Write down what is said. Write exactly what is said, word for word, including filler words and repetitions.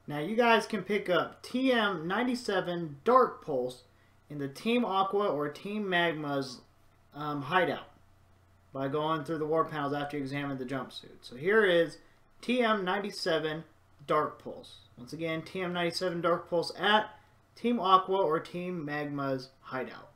Now you guys can pick up T M ninety-seven Dark Pulse in the Team Aqua or Team Magma's um, hideout by going through the war panels after you examine the jumpsuit. So here is T M ninety-seven Dark Pulse. Once again, T M ninety-seven Dark Pulse at Team Aqua or Team Magma's hideout.